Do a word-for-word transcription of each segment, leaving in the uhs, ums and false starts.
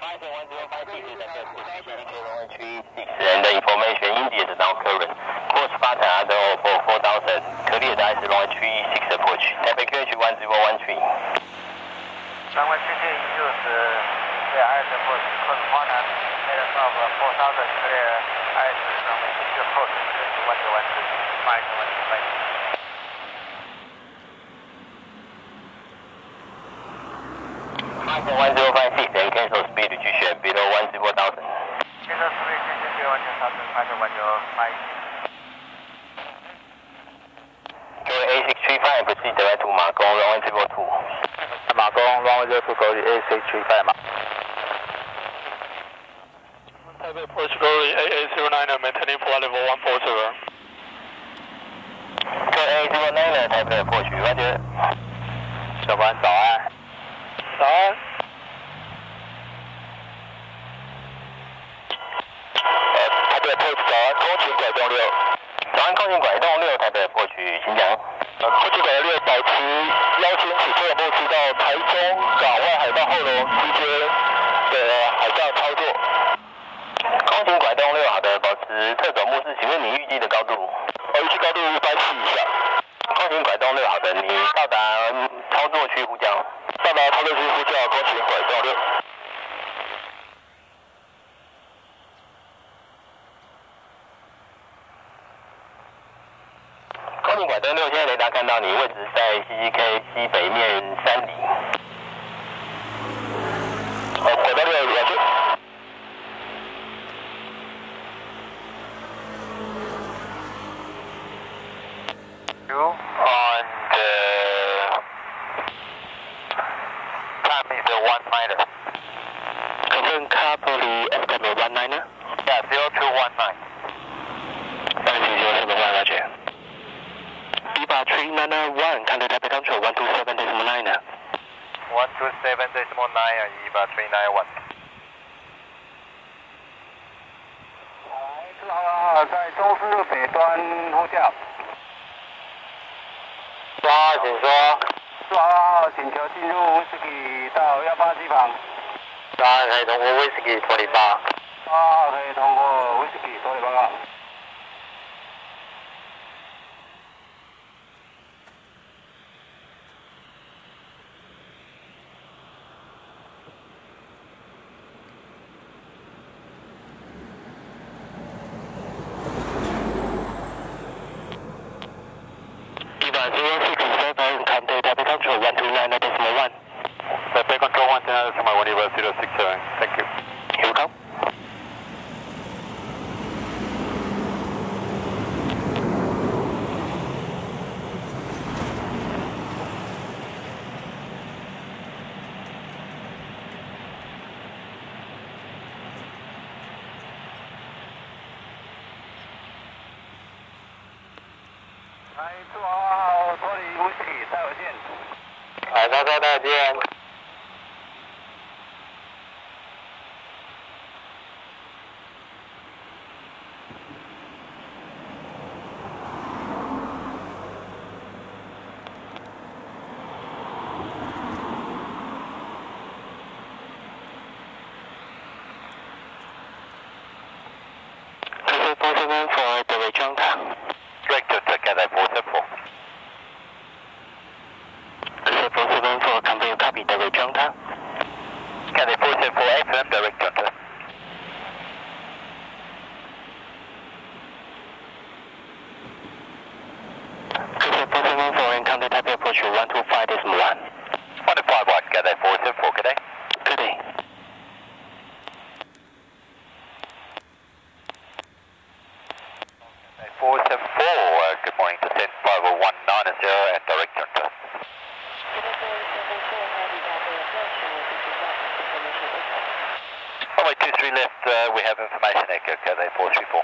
And the information India is now current. Course pattern at over four thousand. Clear the ice runway three six approach. Taipei Q H one zero one three. Runway three six clear ice approach. Course pattern at over four thousand. Clear ice runway six approach. one zero one three. five one two five. one zero five six and cancel speed to选 below one zero thousand. Cancel speed to选 one zero thousand, cancel one zero five six. 各位 A six three five proceed direct to 马公 runway zero two. 马公 runway zero two 口里 A six three five 嘛。 Taipei approach Glory A A zero nine maintaining flight level one four zero. 各位 A zero nine 台北 approach 完全。 小关早安。早安。 呃，台北 approach 早安，空勤拐动六。早安，空勤拐动六，台北 approach 请讲。 呃，空勤拐动六，保持邀请起飞的目视到台中港外海到后龙之间的海上操作。 空勤拐动六，好的，保持特种目视，请问你预计的高度？ 我预计高度一百四以下。 空勤拐动六，好的，你到达操作区呼叫。 到达操作区呼叫，空勤拐动六。 空勤拐动六，现在雷达看到你位置在 C C K 西北面三里。 好，拐动六，了解。 On the time is a one niner. Confirm carefully estimate one niner. Yeah, zero two one nine. Thank you, zero seven one, roger. Viva three nine one, contact Taipei Control one two seven decimal nine. one two seven decimal nine, Viva three nine one. 四号号在中四路北端呼叫。 四号，请说。 四号号请求进入威士忌到幺八机房。 四号可以通过威士忌脱离八。 八号可以通过威士忌脱离报告。 zero six seven, contact Taipei Control one two nine decimal one. Taipei Control one two nine decimal one, zero six seven. Thank you. Here we go. 来，四号脱离威士忌，再回见。 来，稍稍再见。four seven for the Taichung. Director to Cathay four seven four. four seven four, company copy the Taichung. Cathay four seven four, excellent, director to. four seven four, encounter Taipei approach one two five decimal one. one two five one, Cathay four seven four, good day. Good day. four seven four, uh, good morning, descent five oh one nine zero and direct turn to. Runway two three left, uh, we have information echo, Cathay four three four.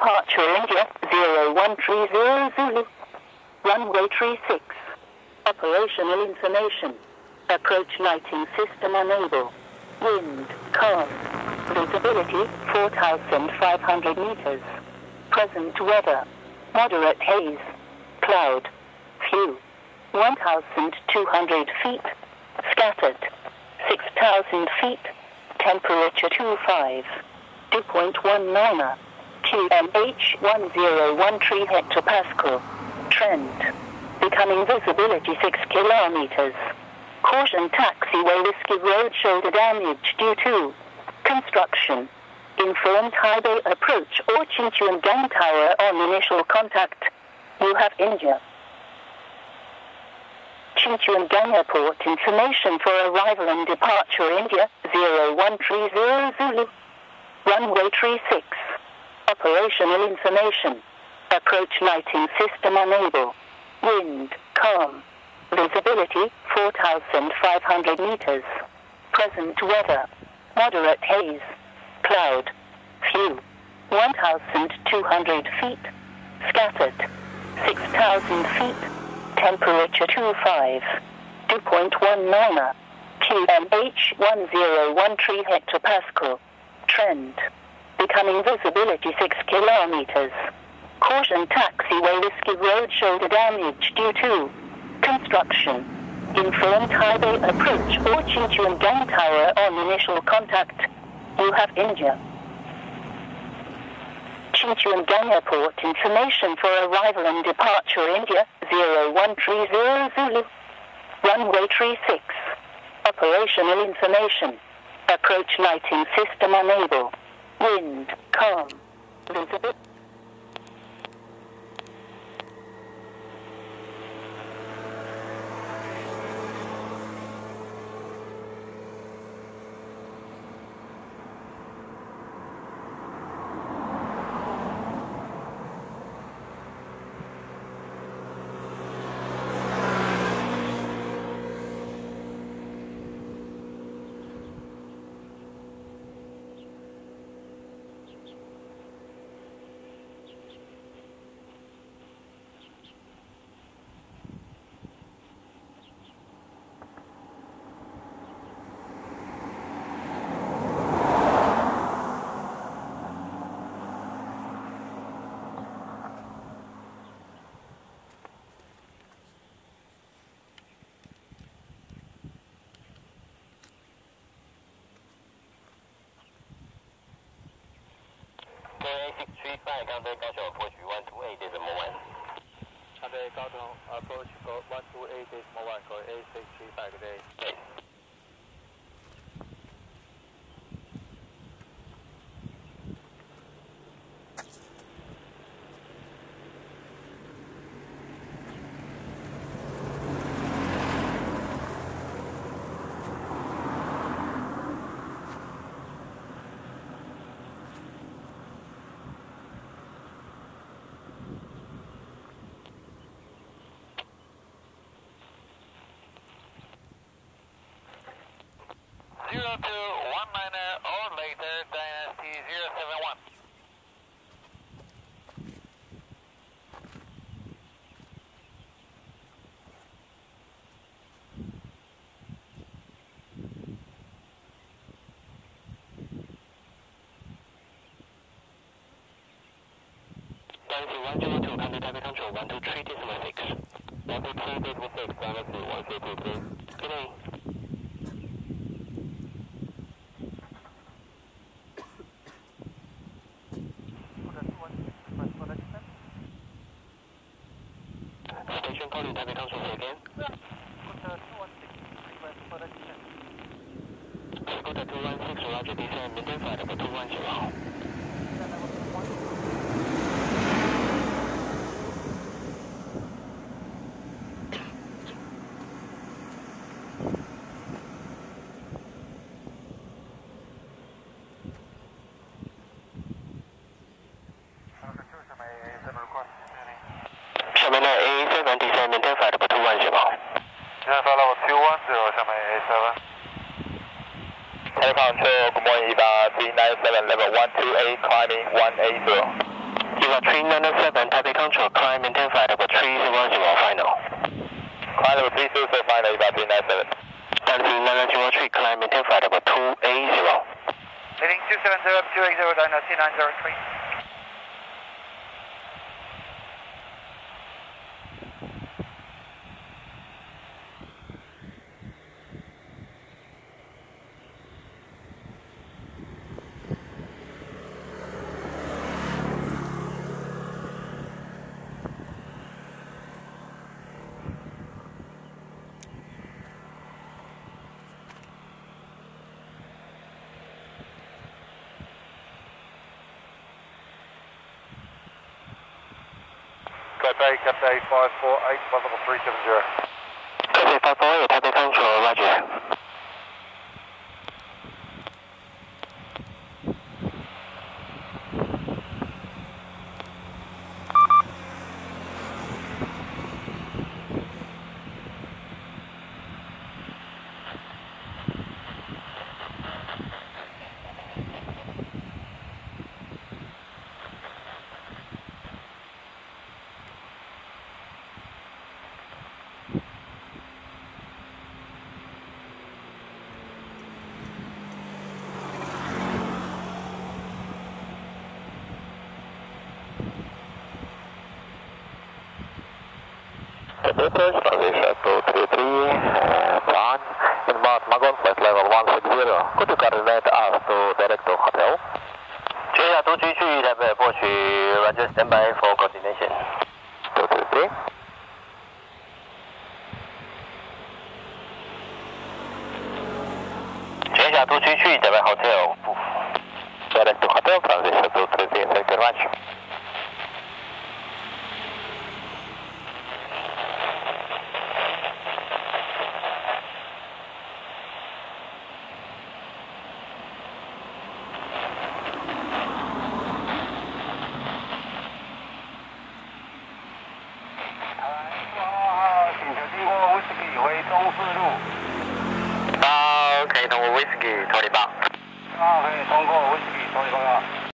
departure India, zero one three zero Zulu. Runway three six. Operational information. Approach lighting system unable. Wind, calm. Visibility, four thousand five hundred meters. Present weather. Moderate haze. Cloud. Few. one thousand two hundred feet. Scattered. six thousand feet. Temperature two five. two point one nine. Q M H one zero one three hectopascal. Trend. Becoming visibility six kilometers. Caution taxiway risky road shoulder damage due to construction. Informed highway approach or Chinchuan Gang Tower on initial contact. You have India. Taichung Airport information for arrival and departure India, zero one three zero Zulu. Runway three six. Operational information. Approach lighting system unable. Wind, calm. Visibility, four thousand five hundred meters. Present weather. Moderate haze. Cloud. Few. one thousand two hundred feet. Scattered. six thousand feet. Temperature two five. two point one nine. Q M H one zero one three hectopascal. Trend. Becoming visibility six kilometers. Caution taxiway risky road shoulder damage due to construction. Informed highway approach or Chinchuan Gang Tower on initial contact. You have India. Taichung Airport information for arrival and departure India, zero one three zero Zulu. Runway three six. Operational information. Approach lighting system unable. Wind, calm. Visibility. A six three five, Contact Gauchon approach one two eight decimal one. Contact Gauchon approach one two eight decimal one, go A six three five, good day. Yes. zero two one niner or later, Dynasty zero seven one. Dynasty one zero two, contact Taiwan Control one two three decimal six. one two three decimal six, Dynasty one zero two three. Good day. Station calling Taipei Council again. Dakota two one six, Roger, descend, maintain flight number two one zero. Xiamen A seven, descend, maintain flight number two one zero. Descend flight level two one zero, Xiamen A seven. Taipei Control, good morning, E V A three nine seven, level one two eight, climbing one eight zero. You got three nine seven, Taipei Control, climb maintain flight level three zero zero, final. Climb level three zero zero, final, you got three nine seven. Taipei nine zero three, climb maintain flight level two eight zero. Leading two seven zero, two eight zero, down to C nine zero three. Cathay, Cathay five four eight, flight level three seven zero. Cathay five four eight, Taipei Control, roger. Approach, transition two three three, one, inbound Magon, flight level one six zero. Could you coordinate us to direct to hotel? 接下都区去台北获取 Roger standby for coordination. two three three. 接下都区去台北 hotel. Direct to hotel, transition two three three.